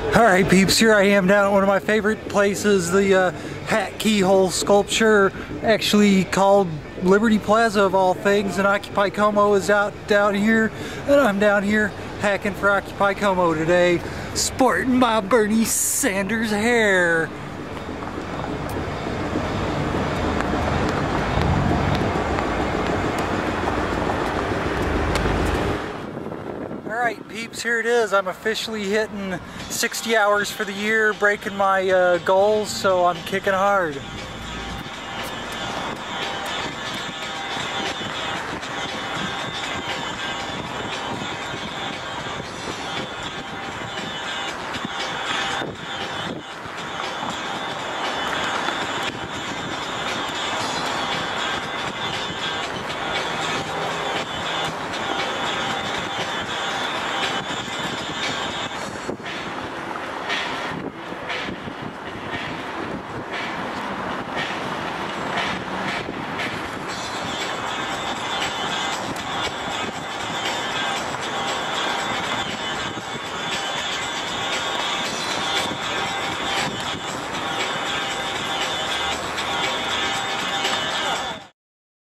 Alright peeps, here I am down at one of my favorite places, the hat keyhole sculpture, actually called Liberty Plaza of all things, and OccupyCOMO is out down here, and I'm down here hacking for OccupyCOMO today, sporting my Bernie Sanders hair. Alright peeps, here it is. I'm officially hitting 60 hours for the year, breaking my goals, so I'm kicking hard.